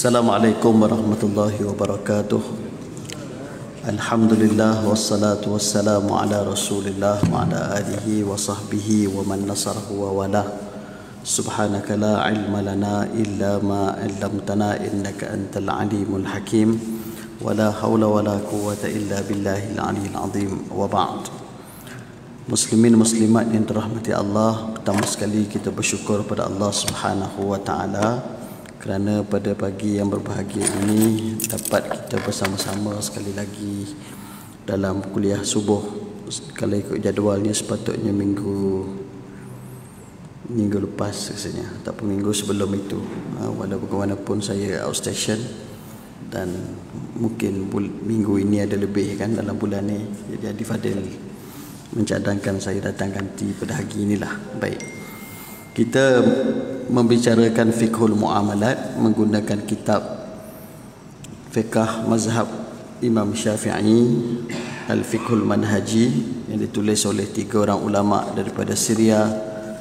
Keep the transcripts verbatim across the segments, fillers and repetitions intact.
Assalamualaikum warahmatullahi wabarakatuh. Alhamdulillah wassalatu wassalamu ala Rasulillah wa ala alihi wa sahbihi wa man nasarahu wa wala. Subhanaka la ilma lana illa ma 'allamtana innaka antal alimul hakim. Wa la haula wa la quwwata illa billahil aliyil azim. Wa ba'd. Muslimin muslimat yang dirahmati Allah, pertama sekali kita bersyukur pada Allah Subhanahu wa taala kerana pada pagi yang berbahagia ini dapat kita bersama-sama sekali lagi dalam kuliah subuh. Kalau ikut jadualnya sepatutnya minggu minggu lepas rasanya, ataupun minggu sebelum itu. Walaupun bagaimanapun saya outstation dan mungkin minggu ini ada lebih kan dalam bulan ni. Jadi Fadil mencadangkan saya datang ganti pada hari inilah. Baik. Kita membicarakan fiqhul muamalat menggunakan kitab fiqh mazhab Imam Syafi'i, Al-Fiqhul Manhaji, yang ditulis oleh tiga orang ulama daripada Syria,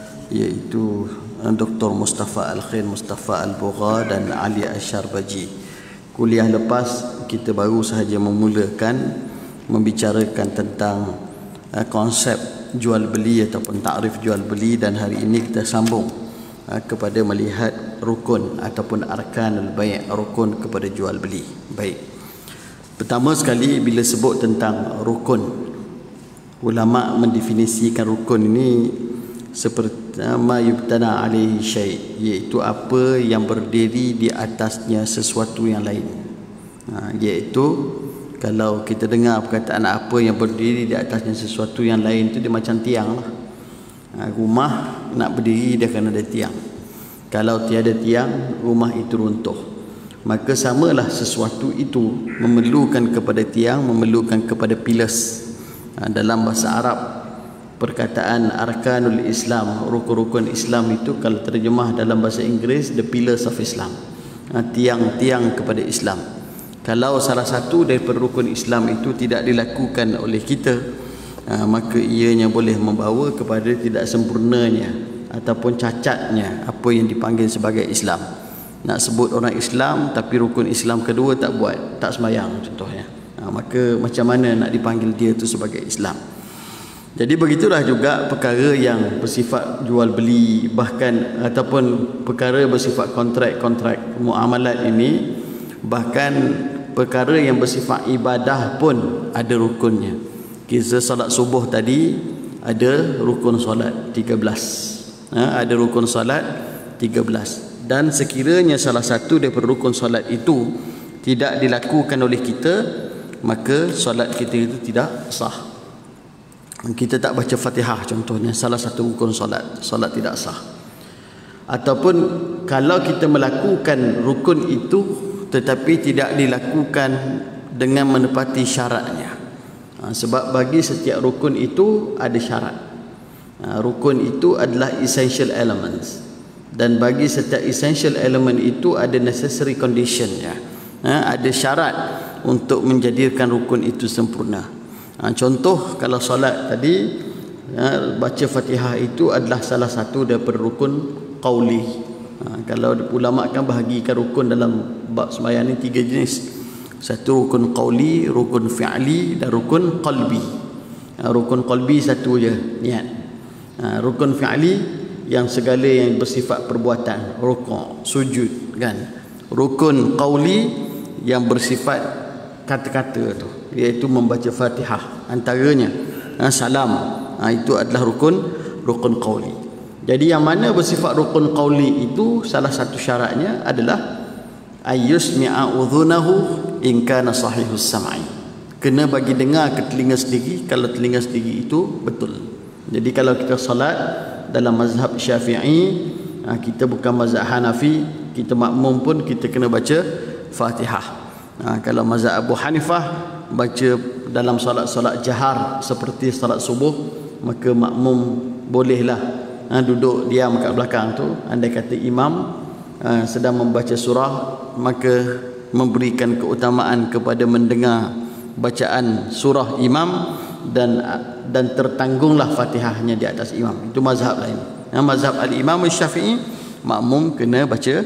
iaitu Doktor Mustafa Al-Khair, Mustafa Al-Bugha dan Ali Asyarbaji. Kuliah lepas kita baru sahaja memulakan membicarakan tentang uh, konsep jual beli ataupun takrif jual beli, dan hari ini kita sambung uh, kepada melihat rukun ataupun arkanul bai', rukun kepada jual beli. Baik. Pertama sekali bila sebut tentang rukun, ulama mendefinisikan rukun ini seperti ma yubtana alaihi syai', iaitu apa yang berdiri di atasnya sesuatu yang lain. Ha, iaitu kalau kita dengar perkataan apa yang berdiri di atasnya sesuatu yang lain itu, dia macam tiang lah. Ha, rumah nak berdiri dia kena ada tiang. Kalau tiada tiang, rumah itu runtuh. Maka samalah sesuatu itu memerlukan kepada tiang, memerlukan kepada pillars. Ha, dalam bahasa Arab, perkataan arkanul Islam, rukun-rukun Islam itu kalau terjemah dalam bahasa Inggeris, the pillars of Islam. Ha, tiang-tiang kepada Islam. Kalau salah satu daripada rukun Islam itu tidak dilakukan oleh kita, uh, maka ianya boleh membawa kepada tidak sempurnanya ataupun cacatnya apa yang dipanggil sebagai Islam. Nak sebut orang Islam tapi rukun Islam kedua tak buat, tak sembahyang contohnya, uh, maka macam mana nak dipanggil dia itu sebagai Islam? Jadi begitulah juga perkara yang bersifat jual beli, bahkan ataupun perkara bersifat kontrak-kontrak muamalat ini, bahkan perkara yang bersifat ibadah pun ada rukunnya. Kisah salat subuh tadi ada rukun solat tiga belas. Ha, ada rukun solat tiga belas. Dan sekiranya salah satu daripada rukun solat itu tidak dilakukan oleh kita, maka solat kita itu tidak sah. Kita tak baca Fatihah contohnya, salah satu rukun solat, solat tidak sah. Ataupun kalau kita melakukan rukun itu tetapi tidak dilakukan dengan menepati syaratnya. Ha, sebab bagi setiap rukun itu ada syarat. Ha, rukun itu adalah essential elements, dan bagi setiap essential element itu ada necessary condition ya. Ha, ada syarat untuk menjadikan rukun itu sempurna. Ha, contoh kalau solat tadi, ha, baca Fatihah itu adalah salah satu daripada rukun qauli. Ha, kalau ulama akan bahagikan rukun dalam bab sembahyang ni tiga jenis. Satu rukun qauli, rukun fi'li dan rukun qalbi. Ha, rukun qalbi satu je, niat. Ha, rukun fi'li yang segala yang bersifat perbuatan, rukuk, sujud kan. Rukun qauli yang bersifat kata-kata tu, iaitu membaca Fatihah antaranya. Ha, salam. Ha, itu adalah rukun rukun qauli. Jadi yang mana bersifat rukun qauli itu salah satu syaratnya adalah ayyusmi'a udhunahu in kana sahihus sam'i. Kena bagi dengar ke telinga sendiri kalau telinga sendiri itu betul. Jadi kalau kita salat dalam mazhab Syafi'i, kita bukan mazhab Hanafi, kita makmum pun kita kena baca Fatihah. Kalau mazhab Abu Hanifah, baca dalam solat-solat jahar seperti solat subuh, maka makmum bolehlah Ha, duduk diam kat belakang tu. Andai kata imam ha, sedang membaca surah, maka memberikan keutamaan kepada mendengar bacaan surah imam, dan dan tertanggunglah Fatihahnya di atas imam. Itu mazhab lain. Ha, mazhab al-Imam Syafi'i, makmum kena baca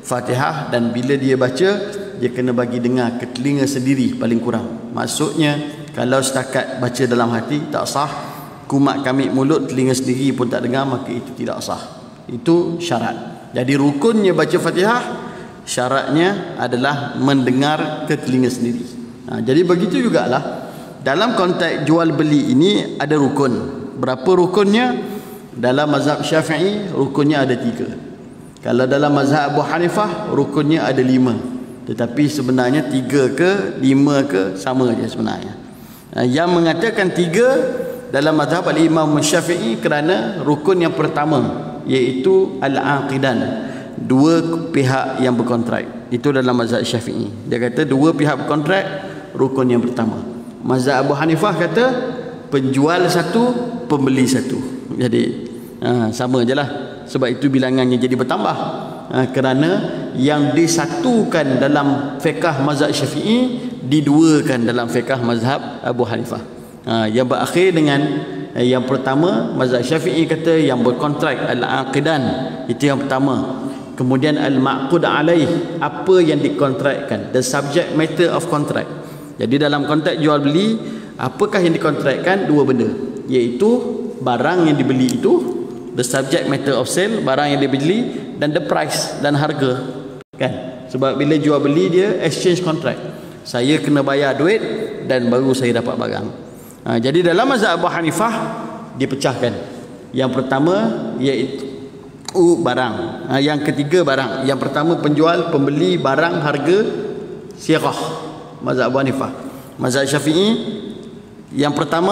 Fatihah, dan bila dia baca dia kena bagi dengar ke telinga sendiri paling kurang. Maksudnya kalau setakat baca dalam hati tak sah, kumat kamik mulut telinga sendiri pun tak dengar, maka itu tidak sah. Itu syarat. Jadi rukunnya baca Fatihah, syaratnya adalah mendengar ke telinga sendiri. Ha, jadi begitu jugalah dalam konteks jual beli ini ada rukun. Berapa rukunnya? Dalam mazhab Syafi'i rukunnya ada tiga. Kalau dalam mazhab Abu Hanifah rukunnya ada lima. Tetapi sebenarnya tiga ke lima ke sama je sebenarnya. Yang mengatakan tiga dalam mazhab al-Imam Syafi'i kerana rukun yang pertama iaitu al-aqidan, dua pihak yang berkontrak. Itu dalam mazhab Syafi'i. Dia kata dua pihak berkontrak, rukun yang pertama. Mazhab Abu Hanifah kata penjual satu, pembeli satu. Jadi ha, sama je lah. Sebab itu bilangannya jadi bertambah. Ha, kerana yang disatukan dalam fiqh mazhab Syafi'i diduakan dalam fiqh mazhab Abu Hanifah. Ha, yang berakhir dengan eh, yang pertama, mazhab Syafi'i kata yang berkontrak al-aqidan, itu yang pertama. Kemudian al-ma'qud alaih, apa yang dikontrakkan, the subject matter of contract. Jadi dalam kontrak jual beli, apakah yang dikontrakkan? Dua benda, iaitu barang yang dibeli itu, the subject matter of sale, barang yang dibeli, dan the price, dan harga, kan? Sebab bila jual beli dia exchange contract, saya kena bayar duit dan baru saya dapat barang. Ha, jadi dalam mazhab Abu Hanifah dipecahkan. Yang pertama iaitu uh, barang, ha, yang ketiga barang. Yang pertama penjual, pembeli, barang, harga, sirah. Mazhab Abu Hanifah. Mazhab Syafi'i yang pertama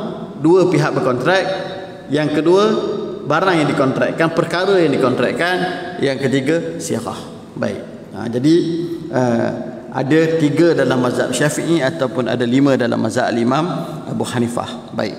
dua pihak berkontrak, yang kedua barang yang dikontrakkan, perkara yang dikontrakkan, yang ketiga sirah. Baik. Ha, jadi uh, ada tiga dalam mazhab Syafi'i ataupun ada lima dalam mazhab Imam Abu Hanifah. Baik.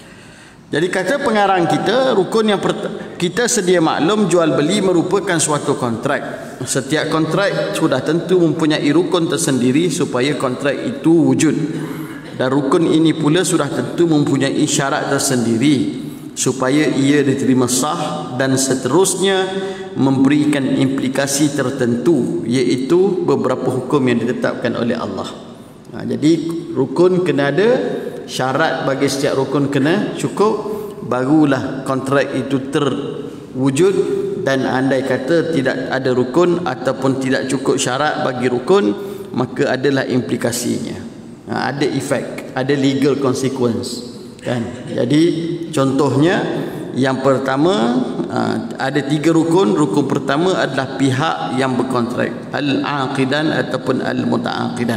Jadi kata pengarang kita, rukun yang kita sedia maklum jual beli merupakan suatu kontrak. Setiap kontrak sudah tentu mempunyai rukun tersendiri supaya kontrak itu wujud. Dan rukun ini pula sudah tentu mempunyai syarat tersendiri supaya ia diterima sah, dan seterusnya memberikan implikasi tertentu, iaitu beberapa hukum yang ditetapkan oleh Allah. Ha, jadi rukun kena ada, syarat bagi setiap rukun kena cukup, barulah kontrak itu terwujud. Dan andai kata tidak ada rukun ataupun tidak cukup syarat bagi rukun, maka adalah implikasinya. Ha, ada efek, ada legal consequence, kan? Jadi contohnya yang pertama, ada tiga rukun. Rukun pertama adalah pihak yang berkontrak, al-aqidan ataupun al-muta'aqidan.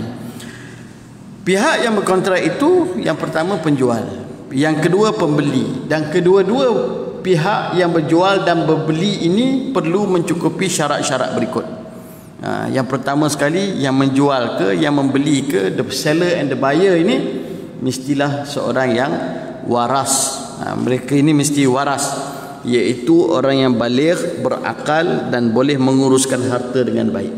Pihak yang berkontrak itu yang pertama penjual, yang kedua pembeli, dan kedua-dua pihak yang berjual dan berbeli ini perlu mencukupi syarat-syarat berikut. Ha, yang pertama sekali, yang menjual ke yang membeli ke, the seller and the buyer ini mestilah seorang yang waras. Ha, mereka ini mesti waras, iaitu orang yang baligh, berakal dan boleh menguruskan harta dengan baik.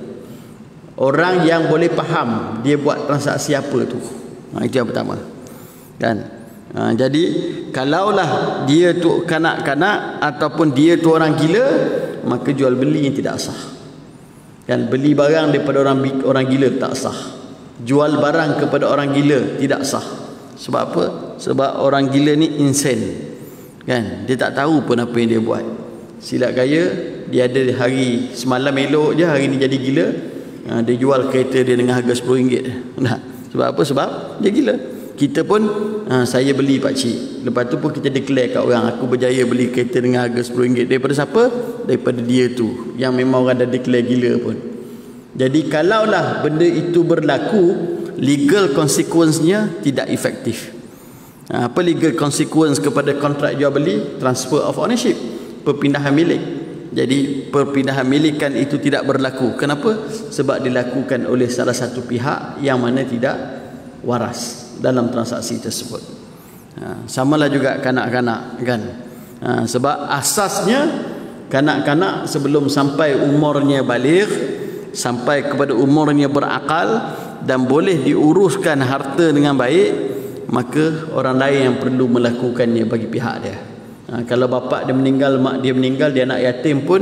Orang yang boleh faham dia buat transaksi apa tu. Ha, itu yang pertama, kan? Ha, jadi kalaulah dia tu kanak-kanak ataupun dia tu orang gila, maka jual beli yang tidak sah. Kan, beli barang daripada orang orang gila tak sah. Jual barang kepada orang gila tidak sah. Sebab apa? Sebab orang gila ni insane, kan? Dia tak tahu pun apa yang dia buat. Silap gaya, dia ada hari semalam elok je, hari ni jadi gila. Ha, dia jual kereta dia dengan harga sepuluh ringgit. Nah, sebab apa? Sebab dia gila. Kita pun ha, saya beli pakcik, lepas tu pun kita declare kat orang, aku berjaya beli kereta dengan harga sepuluh ringgit. Daripada siapa? Daripada dia tu, yang memang orang dah declare gila pun. Jadi kalaulah benda itu berlaku, legal consequence-nya tidak efektif. Ha, apa legal consequence kepada kontrak jual beli? Transfer of ownership, perpindahan milik. Jadi perpindahan milikan itu tidak berlaku. Kenapa? Sebab dilakukan oleh salah satu pihak yang mana tidak waras dalam transaksi tersebut. Ha, samalah juga kanak-kanak, kan? Ha, sebab asasnya kanak-kanak sebelum sampai umurnya baligh, sampai kepada umurnya berakal dan boleh diuruskan harta dengan baik, maka orang lain yang perlu melakukannya bagi pihak dia. Ha, kalau bapa dia meninggal, mak dia meninggal, dia anak yatim pun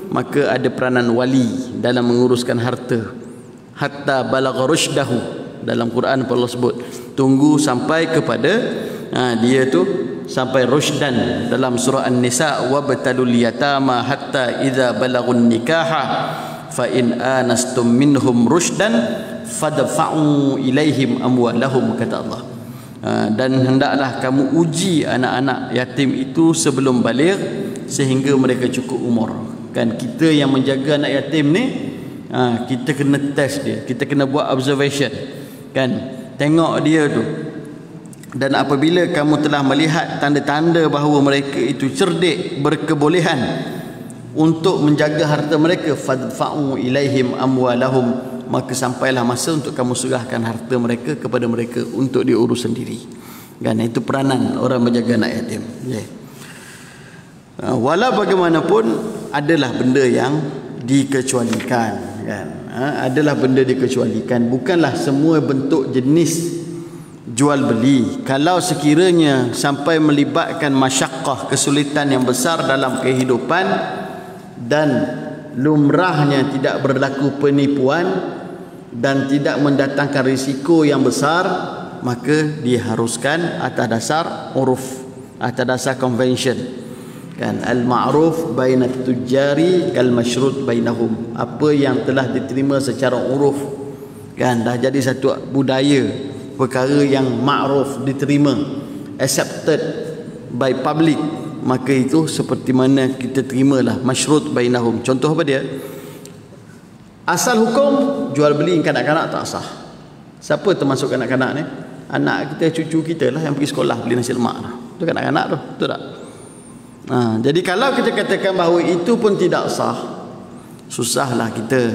maka ada peranan wali dalam menguruskan harta. Hatta balagha rusydahu, dalam Quran Allah sebut tunggu sampai kepada ha, dia tu sampai rusydan. Dalam surah An-Nisa, wabtalul yatama hatta idza balagun nikaha fa in anastum minhum rusydan fadfa'u ilaihim amwalahum, kata Allah. Ha, dan hendaklah kamu uji anak-anak yatim itu sebelum baligh sehingga mereka cukup umur. Kan kita yang menjaga anak yatim ni, ha, kita kena test dia, kita kena buat observation, kan, tengok dia tu. Dan apabila kamu telah melihat tanda-tanda bahawa mereka itu cerdik, berkebolehan untuk menjaga harta mereka, fadfa'u ilaihim amwalahum, maka sampailah masa untuk kamu serahkan harta mereka kepada mereka untuk diurus sendiri. Kan, itu peranan orang menjaga anak yatim. Yeah. Walau bagaimanapun adalah benda yang dikecualikan, kan? Ha, adalah benda dikecualikan. Bukanlah semua bentuk jenis jual beli. Kalau sekiranya sampai melibatkan masyaqqah, kesulitan yang besar dalam kehidupan, dan lumrahnya tidak berlaku penipuan dan tidak mendatangkan risiko yang besar, maka diharuskan atas dasar uruf, atas dasar convention. Kan, al-ma'ruf bainat tujari kal masyrut bainahum. Apa yang telah diterima secara uruf, kan, dah jadi satu budaya, perkara yang ma'ruf, diterima, accepted by public, maka itu seperti mana kita terimalah masyrut bainahum. Contoh apa dia? Asal hukum jual beli kanak-kanak tak sah. Siapa termasuk kanak-kanak ni? Anak kita, cucu kita lah yang pergi sekolah beli nasi lemak tu. Itu kanak-kanak tu, betul tak? Ha, jadi kalau kita katakan bahawa itu pun tidak sah, susahlah kita,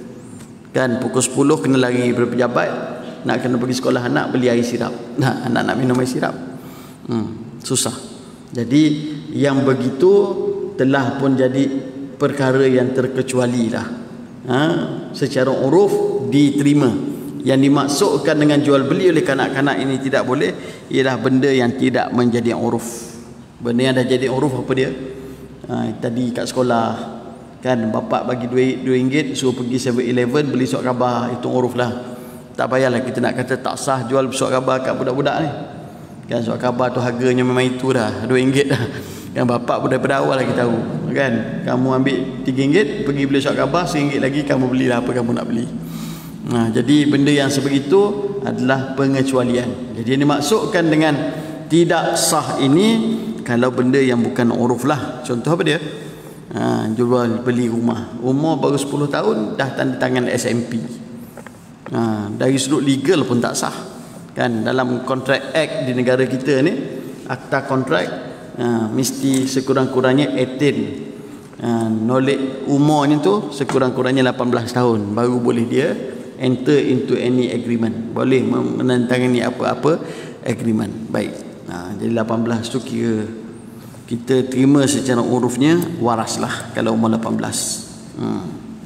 kan, pukul sepuluh kena lari daripada pejabat, nak kena pergi sekolah anak beli air sirap, nah, anak nak minum air sirap, hmm, susah. Jadi yang begitu telah pun jadi perkara yang terkecuali lah, ha, secara uruf diterima. Yang dimaksudkan dengan jual beli oleh kanak-kanak ini tidak boleh ialah benda yang tidak menjadi uruf. Benda yang dah jadi uruf apa dia? Ha, tadi kat sekolah, kan, bapak bagi duit dua ringgit suruh pergi seven eleven beli surat khabar, itu uruf lah. Tak payahlah kita nak kata tak sah jual surat khabar kat budak-budak ni. Kan, surat khabar tu harganya memang itu dah, dua ringgit dah. Kan, bapak pun daripada awal lagi tahu, kan, kamu ambil tiga ringgit pergi beli surat khabar, seringgit lagi kamu belilah apa kamu nak beli. Nah, jadi benda yang sebegitu adalah pengecualian. Jadi yang dimaksudkan dengan tidak sah ini kalau benda yang bukan uruf lah. Contoh apa dia? Ha, jual beli rumah, umur baru sepuluh tahun dah tanda tangan S M P. Ha, dari sudut legal pun tak sah. Kan, dalam Contract Act di negara kita ni, akta kontrak, ha, mesti sekurang-kurangnya eighteen. Ha, knowledge umurnya tu sekurang-kurangnya lapan belas tahun baru boleh dia enter into any agreement, boleh menandatangani apa-apa agreement. Baik. Ha, jadi lapan belas tu kira kita terima secara urufnya waras lah kalau umur lapan belas. Hmm.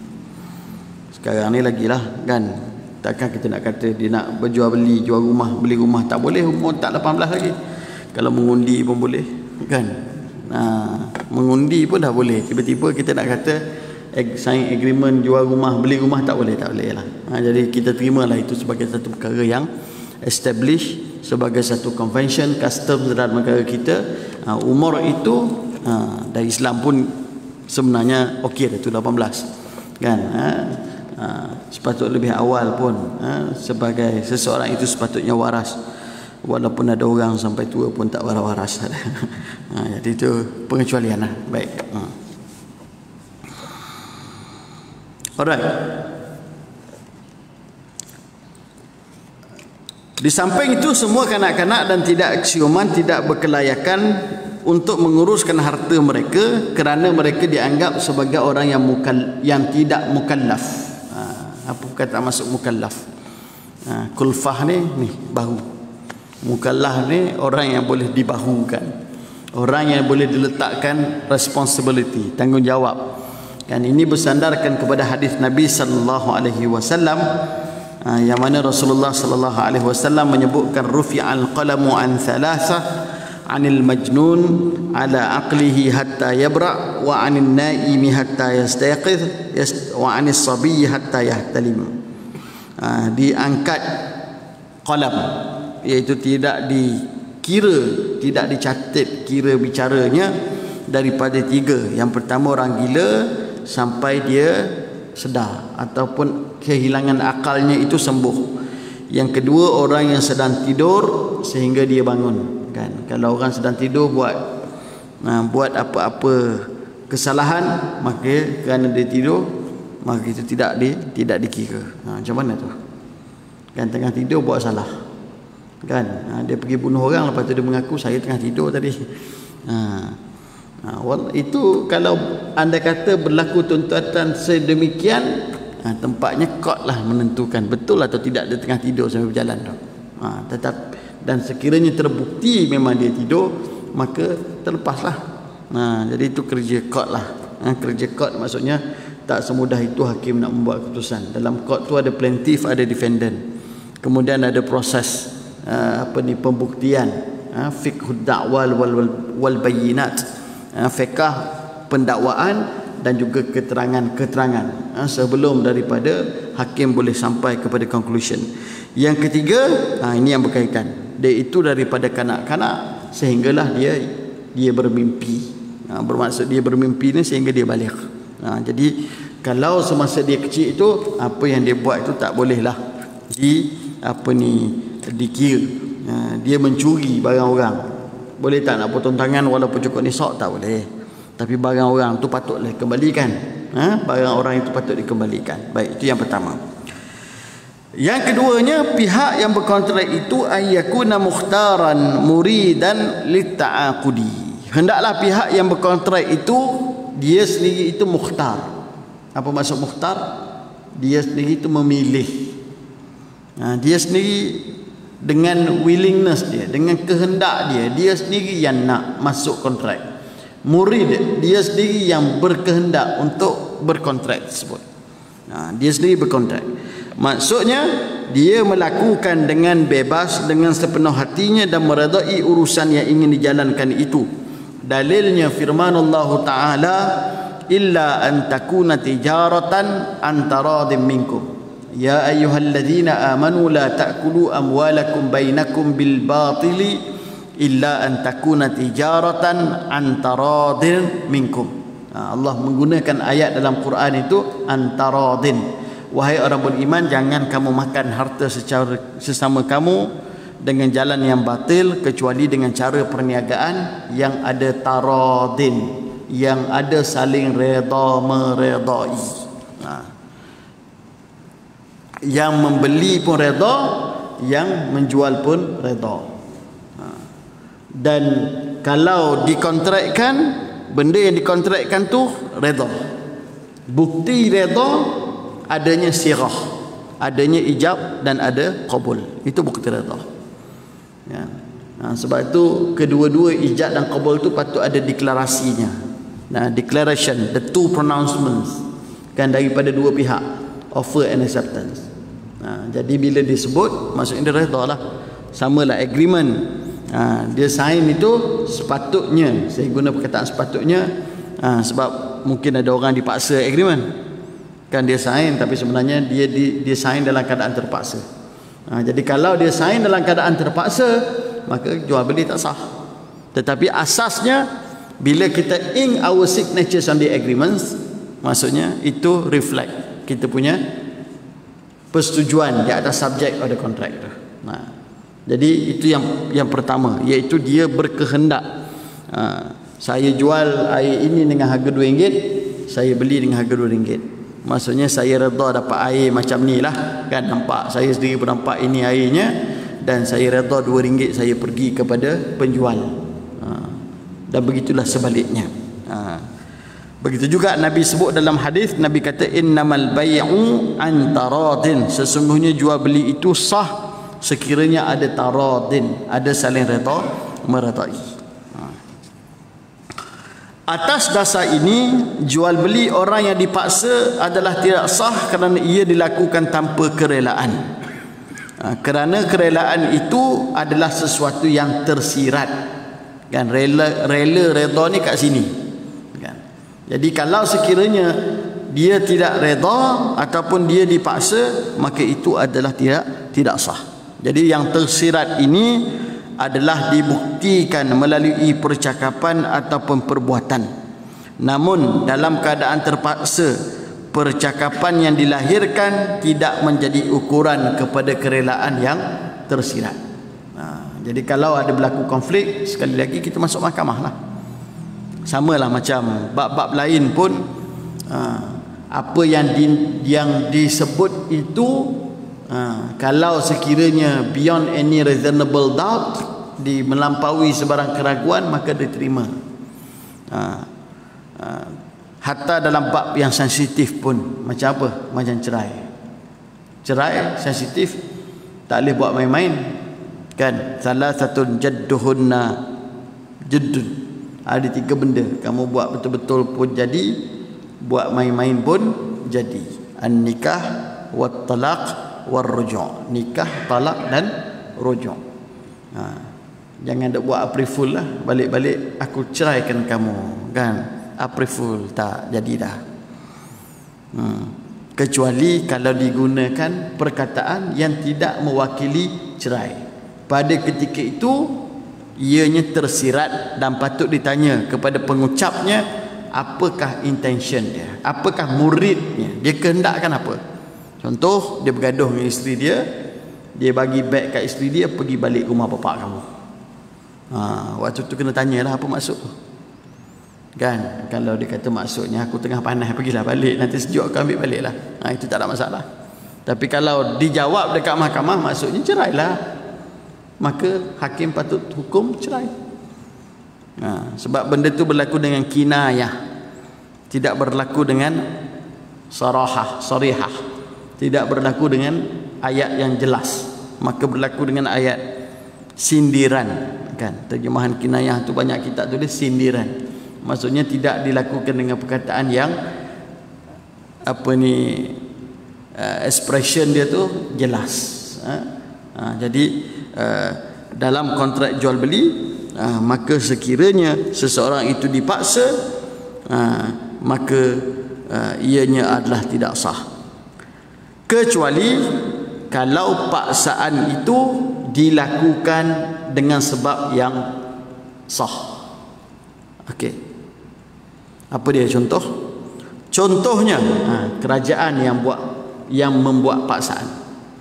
Sekarang ni lagi lah, kan, takkan kita nak kata dia nak berjual beli, jual rumah, beli rumah, tak boleh umur tak lapan belas lagi. Kalau mengundi pun boleh, kan. Ha, mengundi pun dah boleh. Tiba-tiba kita nak kata sign agreement jual rumah, beli rumah, tak boleh, tak boleh lah. Ha, jadi kita terimalah itu sebagai satu perkara yang establish, sebagai satu convention, custom dalam negara kita. Ha, umur itu ha, dari Islam pun sebenarnya okey dah tu lapan belas, kan. Ha, ha, sepatutnya lebih awal pun, ha, sebagai seseorang itu sepatutnya waras, walaupun ada orang sampai tua pun tak waras-waras. Ha, jadi itu pengecualian lah. Baik. Ha. Alright. Di samping itu, semua kanak-kanak dan tidak aksiuman tidak berkelayakan untuk menguruskan harta mereka kerana mereka dianggap sebagai orang yang mukal, yang tidak mukallaf. Ha, apa kata masuk mukallaf? Ha, kulfah ni ni bahu. Mukallaf ni orang yang boleh dibahukan, orang yang boleh diletakkan responsibility, tanggungjawab. Dan ini bersandarkan kepada hadis Nabi sallallahu alaihi wasallam, yang mana Rasulullah sallallahu alaihi wasallam menyebutkan rufi'al qalamu an thalathah anil majnun ala aqlihi hatta yabra wa anil naimi hatta yastayqiz wa anis sabiy hatta yahtalim. Ha, diangkat qalam, iaitu tidak dikira, tidak dicatat kira bicaranya daripada tiga. Yang pertama orang gila sampai dia sedar ataupun kehilangan akalnya itu sembuh. Yang kedua orang yang sedang tidur sehingga dia bangun, kan. Kalau orang sedang tidur buat nah, buat apa-apa kesalahan, maka kerana dia tidur maka itu tidak di tidak dikira. Ha, macam mana tu? Kan tengah tidur buat salah. Kan? Ha, dia pergi bunuh orang, lepas tu dia mengaku saya tengah tidur tadi. Ha. Ha, itu kalau anda kata berlaku tuntutan sedemikian, ha, tempatnya court lah menentukan betul atau tidak dia tengah tidur sambil berjalan tu. Ha, tetap dan sekiranya terbukti memang dia tidur, maka terlepaslah. Ha, jadi itu kerja court lah. Ha, kerja court maksudnya tak semudah itu hakim nak membuat keputusan. Dalam court tu ada plaintiff, ada defendant. Kemudian ada proses uh, apa ni pembuktian, uh, fiqhud da'wal wal wal, wal bayinat, uh, fiqh pendakwaan dan juga keterangan-keterangan uh, sebelum daripada hakim boleh sampai kepada conclusion. Yang ketiga, uh, ini yang berkaitan. Dia itu daripada kanak-kanak sehinggalah dia dia bermimpi. Uh, bermaksud dia bermimpi ni sehingga dia balik. Ha, jadi kalau semasa dia kecil itu apa yang dia buat itu tak bolehlah di apa ni dikira. Ha, dia mencuri barang orang. Boleh tak nak potong tangan walaupun cukup nisab? Tak boleh. Tapi barang orang tu patutlah dikembalikan. Ha, barang orang itu patut dikembalikan. Baik, itu yang pertama. Yang keduanya, pihak yang berkontrak itu ayyakuna mukhtaran muridan litta'aqudi. Hendaklah pihak yang berkontrak itu dia sendiri itu mukhtar. Apa maksud mukhtar? Dia sendiri itu memilih. Ha, dia sendiri dengan willingness dia, dengan kehendak dia, dia sendiri yang nak masuk kontrak. Murid, dia sendiri yang berkehendak untuk berkontrak tersebut. Ha, dia sendiri berkontrak. Maksudnya dia melakukan dengan bebas, dengan sepenuh hatinya dan meredai urusan yang ingin dijalankan itu. Dalilnya firman Allah Ta'ala, illa an takuna tijaratan antaradim minkum ya ayyuhalladzina amanu la ta'kulu amwalakum bainakum bil batili illa an takuna tijaratan antaradim minkum. Allah menggunakan ayat dalam Quran itu antaradin. Wahai orang beriman, jangan kamu makan harta secara sesama kamu dengan jalan yang batil kecuali dengan cara perniagaan yang ada taradin, yang ada saling reda meredai. Ha. Yang membeli pun reda, yang menjual pun reda. Ha. Dan kalau dikontrakkan, benda yang dikontrakkan tu reda. Bukti reda adanya sirah, adanya ijab dan ada qabul. Itu bukti reda. Ya. Nah, sebab itu kedua-dua ijab dan qabul itu patut ada deklarasinya. Nah, declaration, the two pronouncements kan daripada dua pihak, offer and acceptance. Nah, jadi bila disebut maksudnya dia redha lah. Samalah agreement. Nah, dia sign itu sepatutnya, saya guna perkataan sepatutnya nah, sebab mungkin ada orang dipaksa agreement. Kan dia sign tapi sebenarnya dia dia, dia sign dalam keadaan terpaksa. Ha, jadi kalau dia sign dalam keadaan terpaksa, maka jual beli tak sah. Tetapi asasnya bila kita ink our signatures on the agreements, maksudnya itu reflect kita punya persetujuan di atas subject of the contract. Nah, jadi itu yang yang pertama, iaitu dia berkehendak. Ha, saya jual air ini dengan harga dua ringgit, saya beli dengan harga dua ringgit. Maksudnya saya redha dapat air macam ni lah, kan, nampak, saya sendiri pun nampak ini airnya, dan saya redha dua ringgit saya pergi kepada penjual. Ha. Dan begitulah sebaliknya. Ha. Begitu juga Nabi sebut dalam hadis, Nabi kata innamal bai'u an taradin, sesungguhnya jual beli itu sah sekiranya ada taradin, ada saling redha meredai. Atas dasar ini, jual beli orang yang dipaksa adalah tidak sah kerana ia dilakukan tanpa kerelaan. Ha, kerana kerelaan itu adalah sesuatu yang tersirat. Kan rela rela redha ni kat sini. Kan. Jadi kalau sekiranya dia tidak redha ataupun dia dipaksa, maka itu adalah tidak tidak sah. Jadi yang tersirat ini adalah dibuktikan melalui percakapan ataupun perbuatan. Namun dalam keadaan terpaksa, percakapan yang dilahirkan tidak menjadi ukuran kepada kerelaan yang tersirat. Nah, jadi kalau ada berlaku konflik, sekali lagi kita masuk mahkamah lah. Samalah macam bab-bab lain pun, uh, apa yang di, yang disebut itu, uh, kalau sekiranya beyond any reasonable doubt, di melampaui sebarang keraguan, maka diterima. Uh, uh, hatta dalam bab yang sensitif pun, macam apa? Macam cerai. Cerai sensitif, tak boleh buat main-main. Kan, salah satu jadduhunna jaddun, ada tiga benda kamu buat betul-betul pun jadi, buat main-main pun jadi. An-nikah wat talaq war ruju'. Nikah, talak dan ruju'. Ha, jangan dak buat April Fool lah, balik-balik aku ceraikan kamu, kan? April Fool tak jadi dah. Hmm. Kecuali kalau digunakan perkataan yang tidak mewakili cerai. Pada ketika itu ianya tersirat dan patut ditanya kepada pengucapnya, apakah intention dia, apakah muridnya, dia kehendakkan apa. Contoh, dia bergaduh dengan isteri dia, dia bagi beg kat isteri dia, pergi balik rumah bapak kamu. Ha, waktu tu kena tanyalah apa maksud. Kan, kalau dia kata maksudnya aku tengah panas, pergilah balik, nanti sejuk aku ambil balik lah. Ha, itu tak ada masalah. Tapi kalau dijawab dekat mahkamah, maksudnya cerailah, maka hakim patut hukum cerai. Ha, sebab benda tu berlaku dengan kinayah, tidak berlaku dengan sarahah, sarihah, tidak berlaku dengan ayat yang jelas, maka berlaku dengan ayat sindiran. Kan, terjemahan kinayah tu banyak kita tulis sindiran, maksudnya tidak dilakukan dengan perkataan yang apa ni, uh, expression dia tu jelas. Ha? Ha, jadi Uh, dalam kontrak jual beli, uh, maka sekiranya seseorang itu dipaksa, uh, maka uh, ianya adalah tidak sah, kecuali kalau paksaan itu dilakukan dengan sebab yang sah. Okey, apa dia contoh? Contohnya, uh, kerajaan yang buat yang membuat paksaan.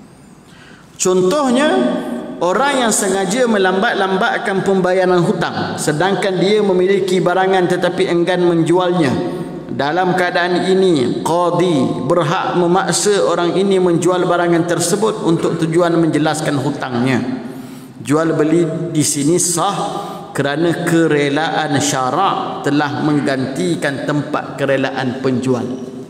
Contohnya, orang yang sengaja melambat-lambatkan pembayaran hutang sedangkan dia memiliki barangan tetapi enggan menjualnya. Dalam keadaan ini, qadi berhak memaksa orang ini menjual barangan tersebut untuk tujuan menjelaskan hutangnya. Jual beli di sini sah kerana kerelaan syarak telah menggantikan tempat kerelaan penjual.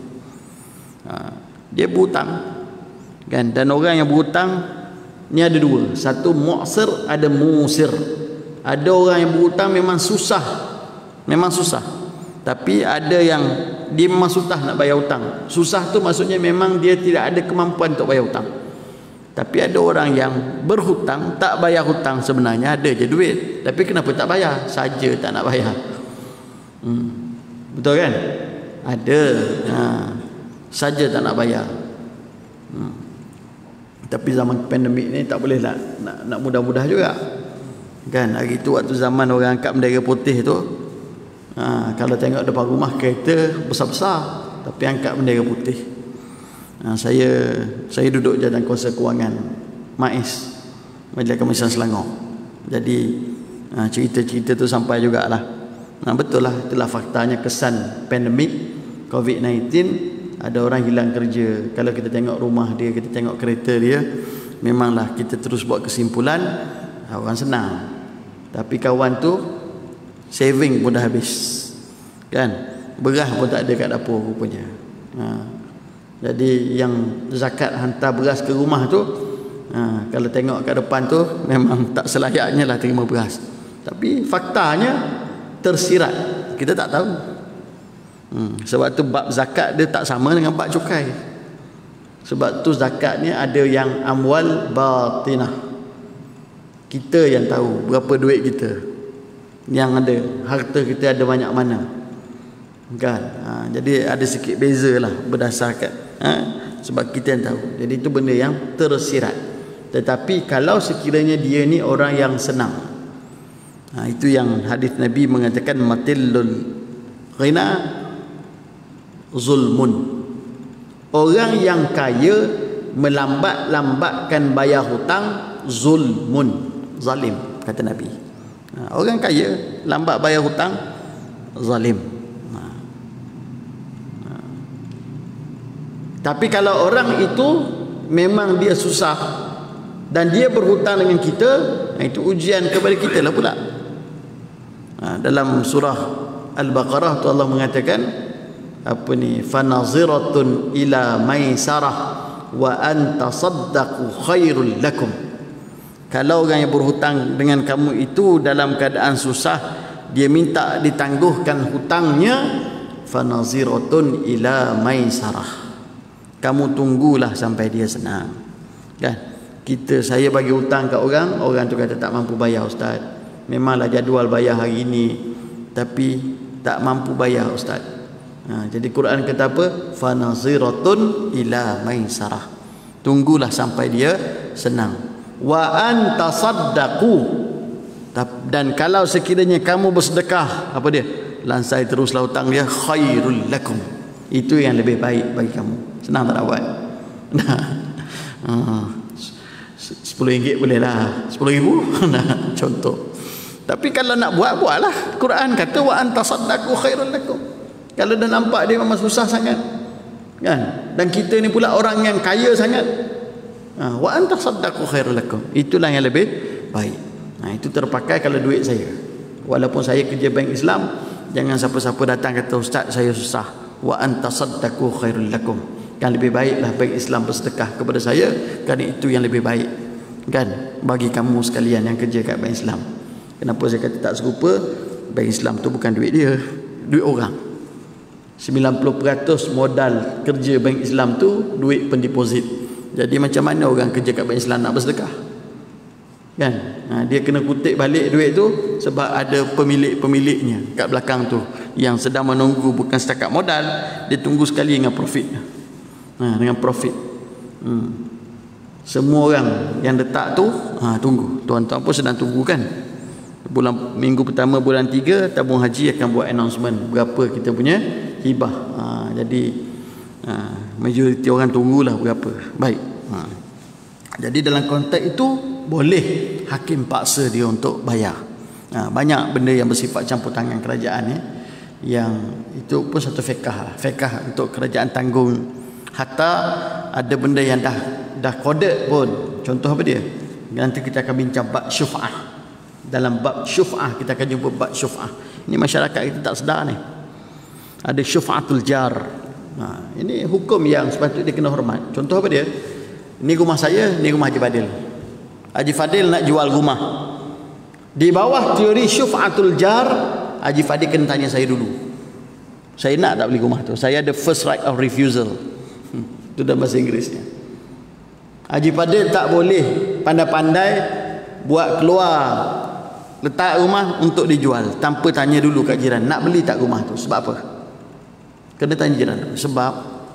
Ha, dia berhutang, kan, dan orang yang berhutang ni ada dua, satu mu'sir, ada musir. Ada orang yang berhutang memang susah, memang susah, tapi ada yang dia memang susah nak bayar hutang. Susah tu maksudnya memang dia tidak ada kemampuan untuk bayar hutang. Tapi ada orang yang berhutang, tak bayar hutang, sebenarnya ada je duit, tapi kenapa tak bayar? Saja tak nak bayar. hmm. Betul kan? Ada, ha, saja tak nak bayar. hmm. Tapi zaman pandemik ni tak boleh lah nak, nak mudah-mudah juga. Kan, hari tu waktu zaman orang angkat bendera putih tu, ha, kalau tengok depan rumah kereta besar-besar, tapi angkat bendera putih. Ha, saya saya duduk jawatan kuasa kewangan M A I S, Majlis Kemisan Selangor. Jadi ha, cerita-cerita tu sampai jugalah. Nah, betul lah, itulah faktanya kesan pandemik covid sembilan belas. Ada orang hilang kerja. Kalau kita tengok rumah dia, kita tengok kereta dia, memanglah kita terus buat kesimpulan orang senang, tapi kawan tu saving pun dah habis, kan, beras pun tak ada kat dapur rupanya. Ha, jadi yang zakat hantar beras ke rumah tu, ha, kalau tengok kat depan tu memang tak selayaknya lah terima beras, tapi faktanya tersirat, kita tak tahu. Hmm, sebab tu bab zakat dia tak sama dengan bab cukai. Sebab tu zakat ni ada yang amwal batinah, kita yang tahu berapa duit kita. yang ada harta kita ada banyak mana, kan? Ha, jadi ada sikit beza lah berdasarkan ha, sebab kita yang tahu. Jadi itu benda yang tersirat. Tetapi kalau sekiranya dia ni orang yang senang, ha, itu yang hadis Nabi mengatakan matillul ghina zulmun. Orang yang kaya melambat-lambatkan bayar hutang zulmun, zalim, kata Nabi. Ha, orang kaya lambat bayar hutang zalim. Ha. Ha. Tapi kalau orang itu memang dia susah dan dia berhutang dengan kita, itu ujian kepada kita lah pula. Ha, dalam surah Al-Baqarah tu Allah mengatakan apa ni, fanaziratun ila maisarah wa anta saddaqu khairul lakum. Kalau orang yang berhutang dengan kamu itu dalam keadaan susah, dia minta ditangguhkan hutangnya, fanaziratun ila maisarah, kamu tunggulah sampai dia senang. Kan? Kita, saya bagi hutang kat orang, orang tu kata tak mampu bayar ustaz. Memanglah jadual bayar hari ini, tapi tak mampu bayar ustaz. Ha, jadi Quran kata apa? Fanaziratun ila maisarah, tunggulah sampai dia senang. Wa anta saddaqu, dan kalau sekiranya kamu bersedekah, apa dia? Lansai teruslah hutang dia, khairul lakum, itu yang lebih baik bagi kamu. Senang tak nak buat? Nah, uh, sepuluh ringgit boleh lah, sepuluh ribu nah, contoh. Tapi kalau nak buat, buatlah. Quran kata wa anta saddaqu khairul lakum. Kalau dah nampak dia memang susah sangat, kan? Dan kita ni pula orang yang kaya sangat, ha, wa anta saddaqu khairul lakum, itulah yang lebih baik. Nah, itu terpakai kalau duit saya. Walaupun saya kerja bank Islam, jangan siapa-siapa datang kata ustaz saya susah. Wa anta saddaqu khairul lakum, kan lebih baiklah bank Islam bersedekah kepada saya, kan itu yang lebih baik, kan, bagi kamu sekalian yang kerja kat bank Islam. Kenapa saya kata tak serupa? Bank Islam tu bukan duit dia, duit orang. sembilan puluh peratus modal kerja bank Islam tu duit pendeposit. Jadi macam mana orang kerja kat bank Islam nak bersedekah? Kan? Ha, dia kena kutip balik duit tu sebab ada pemilik-pemiliknya kat belakang tu yang sedang menunggu, bukan setakat modal, dia tunggu sekali dengan profit. Ha, dengan profit. Hmm. Semua orang yang letak tu ha, tunggu. Tuan-tuan pun sedang tunggu, kan? Bulan minggu pertama bulan tiga tabung haji akan buat announcement berapa kita punya hibah. Ha, jadi ha, majoriti orang tunggulah berapa. Baik. Ha. Jadi dalam konteks itu boleh hakim paksa dia untuk bayar. Ha, banyak benda yang bersifat campur tangan kerajaan ni, yang itu pun satu fiqh, fiqh untuk kerajaan tanggung. Hatta ada benda yang dah dah kodek pun. Contoh apa dia? Nanti kita akan bincang bab syuf'ah. Dalam bab syuf'ah kita akan jumpa bab syuf'ah. Ini masyarakat kita tak sedar ni. Ada syuf'atul jar. Ha, ini hukum yang sepatutnya dia kena hormat. Contoh apa dia? Ini rumah saya, ini rumah Haji Fadil. Haji Fadil nak jual rumah. Di bawah teori syuf'atul jar, Haji Fadil kena tanya saya dulu. Saya nak tak beli rumah tu? Saya ada first right of refusal. Hmm, itu dalam bahasa Inggerisnya. Haji Fadil tak boleh pandai-pandai buat keluar letak rumah untuk dijual tanpa tanya dulu kat jiran, nak beli tak rumah tu? Sebab apa? Kena tanya jiran dulu. Sebab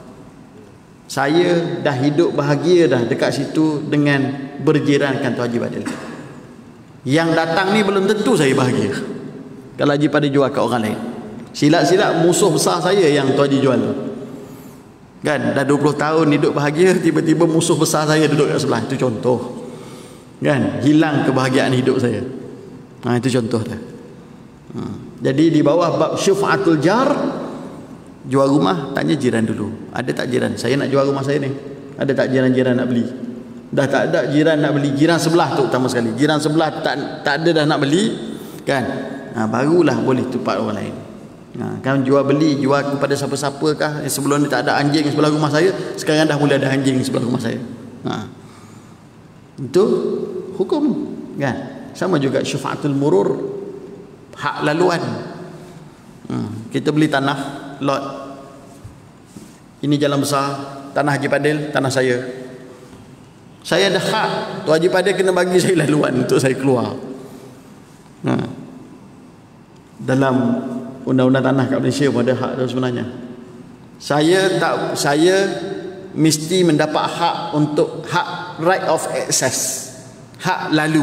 saya dah hidup bahagia dah dekat situ dengan berjirankan tu Haji Fadil. Yang datang ni belum tentu saya bahagia kalau Haji Fadil jual kat orang lain. Silap-silap musuh besar saya yang tu Haji jual tu, kan? Dah dua puluh tahun hidup bahagia, tiba-tiba musuh besar saya duduk kat sebelah. Itu contoh, kan? Hilang kebahagiaan hidup saya. Ha, itu contoh dah. Ha. Jadi di bawah bab syuf'atul jar, jual rumah tanya jiran dulu. Ada tak jiran? Saya nak jual rumah saya ni. Ada tak jiran-jiran nak beli? Dah tak ada jiran nak beli. Jiran sebelah tu utama sekali. Jiran sebelah tak tak ada dah nak beli, kan? Ha, barulah boleh tupat orang lain. Ha, kan jual beli, jual kepada siapa-siapa kah? Sebelum ni tak ada anjing sebelah rumah saya, sekarang dah mula ada anjing sebelah rumah saya. Ha. Itu hukum, kan? Sama juga syuf'atul murur, hak laluan. Hmm. Kita beli tanah lot, ini jalan besar, tanah Haji Fadil, tanah saya. Saya ada hak, tu Haji Fadil kena bagi saya laluan untuk saya keluar. Ha. dalam undang-undang tanah kat Malaysia pun ada hak tu sebenarnya. Saya tak saya mesti mendapat hak untuk hak right of access, hak lalu.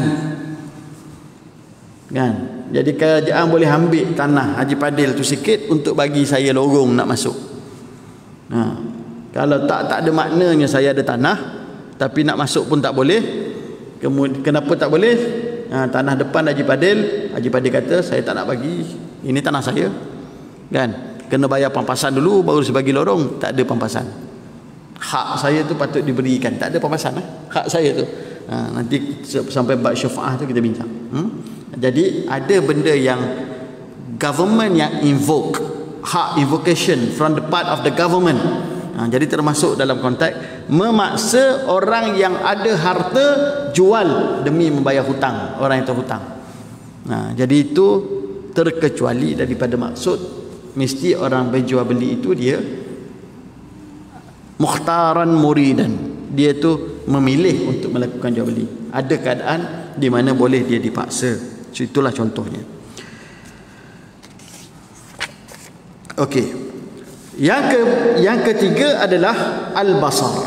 Kan? Jadi kerajaan boleh ambil tanah Haji Padil tu sikit untuk bagi saya lorong nak masuk. Ha. Kalau tak tak ada maknanya saya ada tanah tapi nak masuk pun tak boleh. Kemudian kenapa tak boleh? Ha, tanah depan Haji Padil, Haji Padil kata saya tak nak bagi. Ini tanah saya. Kan? Kena bayar pampasan dulu baru saya bagi lorong. Tak ada pampasan. Hak saya tu patut diberikan. Tak ada pampasan eh? Hak saya tu. Ha, nanti sampai bab syafaah tu kita bincang. Hmm? Jadi ada benda yang government yang invoke, hak invocation from the part of the government. Ha, jadi termasuk dalam konteks memaksa orang yang ada harta jual demi membayar hutang orang yang terhutang. Ha, jadi itu terkecuali daripada maksud. Mesti orang berjual beli itu dia mukhtaran muridan, dia tu memilih untuk melakukan jual beli. Ada keadaan di mana boleh dia dipaksa. So, itulah contohnya. Okey. Yang ke yang ketiga adalah al-basar.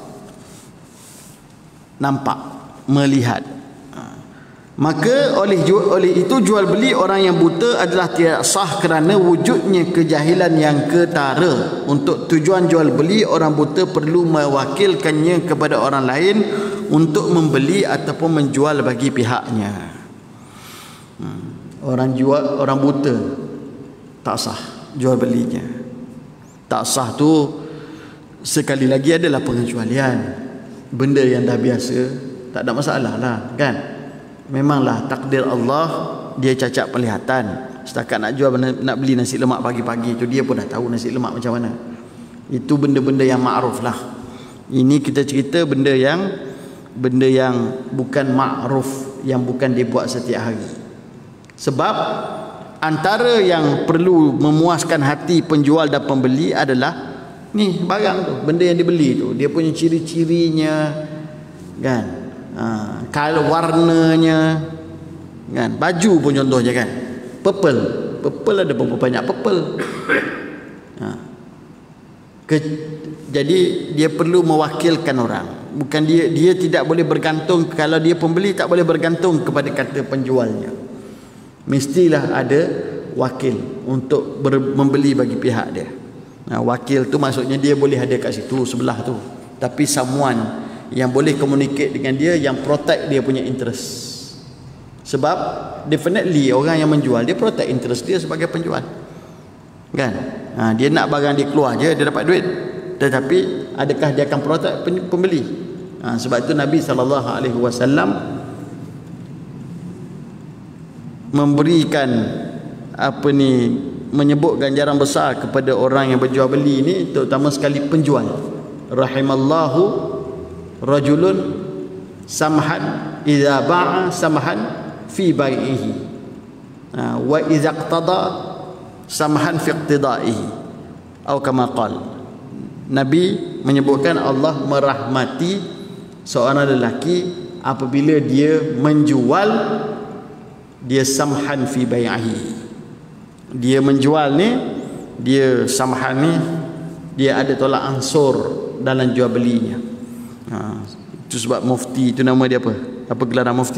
Nampak, melihat. Maka oleh oleh itu jual beli orang yang buta adalah tidak sah kerana wujudnya kejahilan yang ketara. Untuk tujuan jual beli, orang buta perlu mewakilkannya kepada orang lain untuk membeli ataupun menjual bagi pihaknya. Hmm. Orang jual, orang buta tak sah jual belinya. Tak sah tu sekali lagi adalah pengecualian. Benda yang dah biasa tak ada masalah lah, kan? Memanglah takdir Allah dia cacat penglihatan. Setakat nak jual nak beli nasi lemak pagi-pagi tu dia pun dah tahu nasi lemak macam mana. Itu benda-benda yang ma'ruf lah. Ini kita cerita benda yang benda yang bukan ma'ruf, yang bukan dibuat setiap hari. Sebab antara yang perlu memuaskan hati penjual dan pembeli adalah ni barang tu, benda yang dibeli tu, dia punya ciri-cirinya, kan? Ha, kalau warnanya, kan, baju pun contohnya, kan, purple, purple ada berapa banyak purple. Ha. Ke, jadi dia perlu mewakilkan orang. Bukan dia dia tidak boleh bergantung, kalau dia pembeli tak boleh bergantung kepada kata penjualnya. Mestilah ada wakil untuk ber, membeli bagi pihak dia. Nah, wakil tu maksudnya dia boleh ada kat situ sebelah tu, tapi someone yang boleh communicate dengan dia, yang protect dia punya interest. Sebab definitely orang yang menjual dia protect interest dia sebagai penjual, kan? Ha, dia nak barang dia keluar je, dia dapat duit, tetapi adakah dia akan protect pembeli? Ha, sebab itu Nabi sallallahu alaihi wasallam memberikan apa ni, menyebut ganjaran besar kepada orang yang berjual beli ni, terutama sekali penjual. Rahimallahu rajulun samhan idza ba'a samhan fi bai'ihi wa idza iqtada samhan fi iqtidaihi, atau kama qala. Nabi menyebutkan Allah merahmati seorang lelaki apabila dia menjual, dia samhan fi bai'ihi, dia menjual ni, dia samhan ni, dia ada tolak ansur dalam jual belinya. Ha, itu sebab mufti itu nama dia apa? Apa gelaran mufti?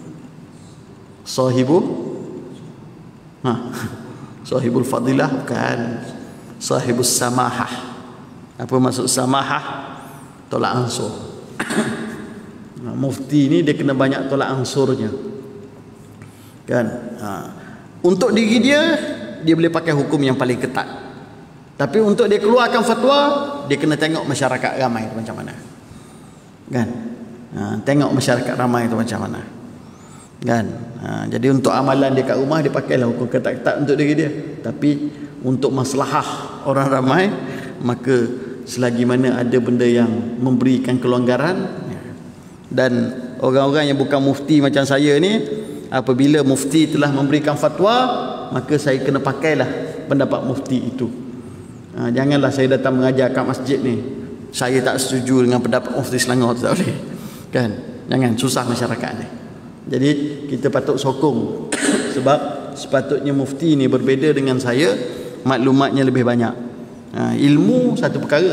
Sahibu ha, Sahibul Fadilah, bukan. Sahibus Samahah. Apa maksud Samahah? Tolak ansur. Ha, mufti ni dia kena banyak tolak ansurnya, kan? Ha, untuk diri dia dia boleh pakai hukum yang paling ketat, tapi untuk dia keluarkan fatwa, dia kena tengok masyarakat ramai itu macam mana, kan? Ha, tengok masyarakat ramai itu macam mana, kan? Ha, jadi untuk amalan dia kat rumah dia pakailah hukum ketat-ketat untuk diri dia, tapi untuk maslahah orang ramai, maka selagi mana ada benda yang memberikan kelonggaran. Dan orang-orang yang bukan mufti macam saya ni, apabila mufti telah memberikan fatwa, maka saya kena pakailah pendapat mufti itu. Ha, janganlah saya datang mengajar kat masjid ni, saya tak setuju dengan pendapat mufti Selangor, tak boleh, kan? Jangan, susah masyarakat ni. Jadi kita patut sokong sebab sepatutnya mufti ni berbeza dengan saya, maklumatnya lebih banyak. Ha, ilmu satu perkara,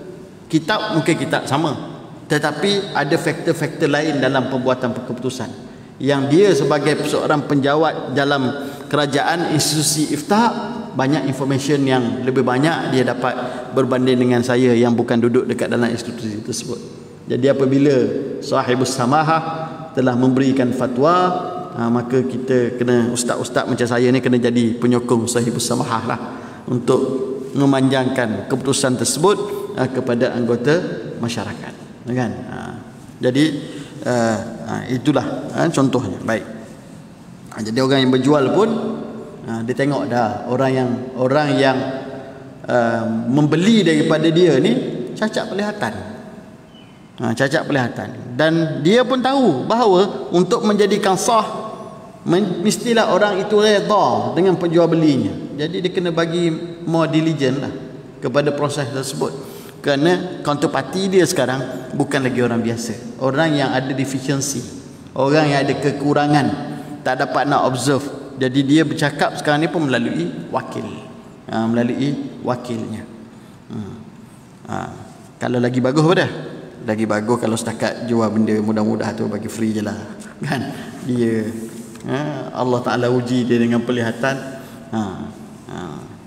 kitab mungkin kitab sama, tetapi ada faktor-faktor lain dalam pembuatan keputusan yang dia sebagai seorang penjawat dalam kerajaan institusi iftah, banyak information yang lebih banyak dia dapat berbanding dengan saya yang bukan duduk dekat dalam institusi tersebut. Jadi apabila sahibus samahah telah memberikan fatwa, ha, maka kita kena, ustaz-ustaz macam saya ni kena jadi penyokong sahibus samahah lah untuk memanjangkan keputusan tersebut ha, kepada anggota masyarakat, kan? Ha, jadi uh, ha, itulah ha, contohnya. Baik. Ha, jadi orang yang berjual pun ha, dia tengok dah orang yang orang yang uh, membeli daripada dia ni cacat penglihatan. Ha, cacat penglihatan, dan dia pun tahu bahawa untuk menjadikan sah mestilah orang itu redha dengan penjual belinya. Jadi dia kena bagi more diligent lah kepada proses tersebut, kerana counterparty dia sekarang bukan lagi orang biasa, orang yang ada deficiency, orang yang ada kekurangan, tak dapat nak observe. Jadi dia bercakap sekarang ni pun melalui wakil, ha, melalui wakilnya. hmm. ha, Kalau lagi bagus apa dah? Lagi bagus kalau setakat jual benda mudah-mudah tu bagi free je lah, kan? Dia ha, Allah Ta'ala uji dia dengan penglihatan. ha, ha.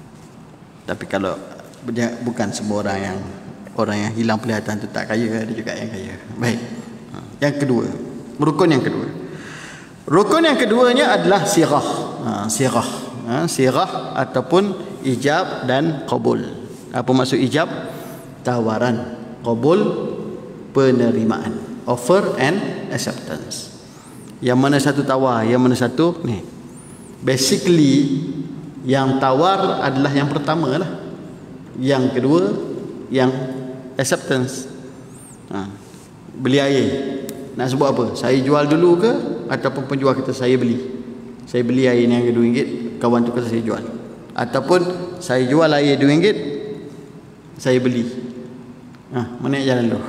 Tapi kalau bukan semua orang yang orang yang hilang penglihatan tu tak kaya, ada juga yang kaya. Baik. ha. Yang kedua, rukun yang kedua rukun yang keduanya adalah sirah. ha, Sirah ha, Sirah ataupun ijab dan qabul. Apa maksud ijab? Tawaran. Qabul, penerimaan, offer and acceptance. Yang mana satu tawar, yang mana satu ni. Basically yang tawar adalah yang pertama lah, yang kedua yang acceptance. ha. Beli air, nak sebut apa? Saya jual dulu ke, ataupun penjual kata saya beli, saya beli air ni harga dua ringgit, kawan tu kata saya jual, ataupun saya jual air dua ringgit, saya beli. ha, Mana yang jalan dulu?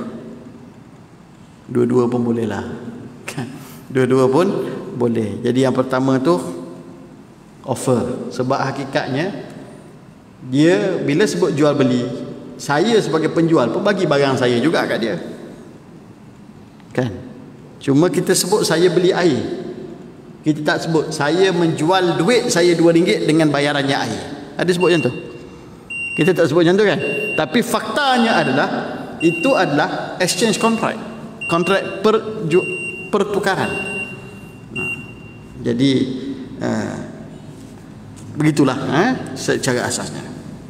Dua-dua pun boleh lah, kan? Dua-dua pun boleh. Jadi yang pertama tu offer, sebab hakikatnya dia bila sebut jual beli, saya sebagai penjual pun bagi barang saya juga kat dia, kan? Cuma kita sebut saya beli air, kita tak sebut saya menjual duit saya dua ringgit dengan bayarannya air. Ada sebut macam tu? Kita tak sebut macam tu, kan? Tapi faktanya adalah itu adalah exchange contract, kontrak per, pertukaran. Nah, jadi uh, begitulah eh, secara asasnya.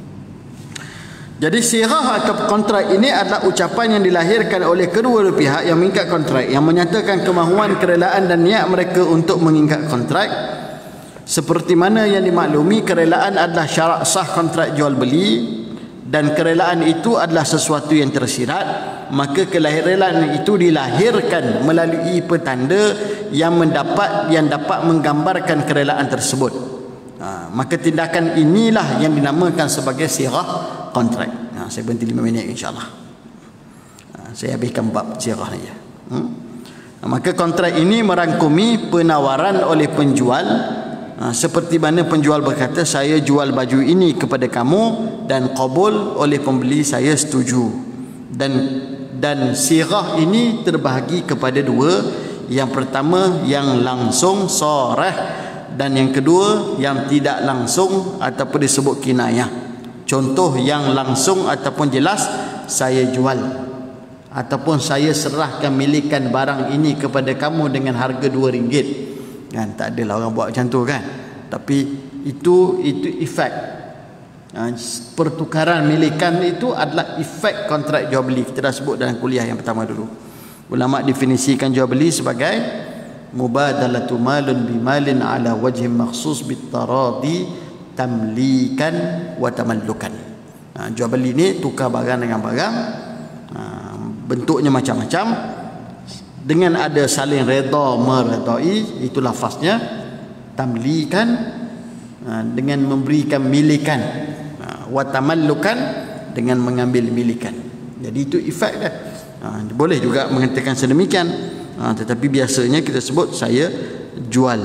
Jadi sirah atau kontrak ini adalah ucapan yang dilahirkan oleh kedua pihak yang mengikat kontrak, yang menyatakan kemahuan, kerelaan dan niat mereka untuk mengikat kontrak. Seperti mana yang dimaklumi, kerelaan adalah syarat sah kontrak jual beli, dan kerelaan itu adalah sesuatu yang tersirat. Maka kelahiran itu dilahirkan melalui petanda yang mendapat yang dapat menggambarkan kerelaan tersebut. Ha, maka tindakan inilah yang dinamakan sebagai sirah kontrak. Ha, saya berhenti lima minit insyaAllah. Ha, saya habiskan bab sirah ni. Hmm? Ha, maka kontrak ini merangkumi penawaran oleh penjual, ha, seperti mana penjual berkata saya jual baju ini kepada kamu, dan qabul oleh pembeli saya setuju. Dan dan sirah ini terbahagi kepada dua. Yang pertama yang langsung sarah, dan yang kedua yang tidak langsung ataupun disebut kinayah. Contoh yang langsung ataupun jelas, saya jual ataupun saya serahkan milikan barang ini kepada kamu dengan harga dua ringgit. Kan tak adalah orang buat macam tu, kan? Tapi itu itu efek. Pertukaran milikan itu adalah efek kontrak jual beli. Kita dah sebut dalam kuliah yang pertama dulu. Ulama definisikan jual beli sebagai mubadalatu malun bimalin ala wajhin makhsus bitaradi tamlikan wa tamallukan. Ha, jual beli ni tukar barang dengan barang, ha, bentuknya macam-macam, dengan ada saling redha meredai, itu lafaznya tamlikan, ha, dengan memberikan milikan, ha, wa tamallukan dengan mengambil milikan. Jadi itu efek dia. Ha, boleh juga mengatakan sedemikian, ha, tetapi biasanya kita sebut saya jual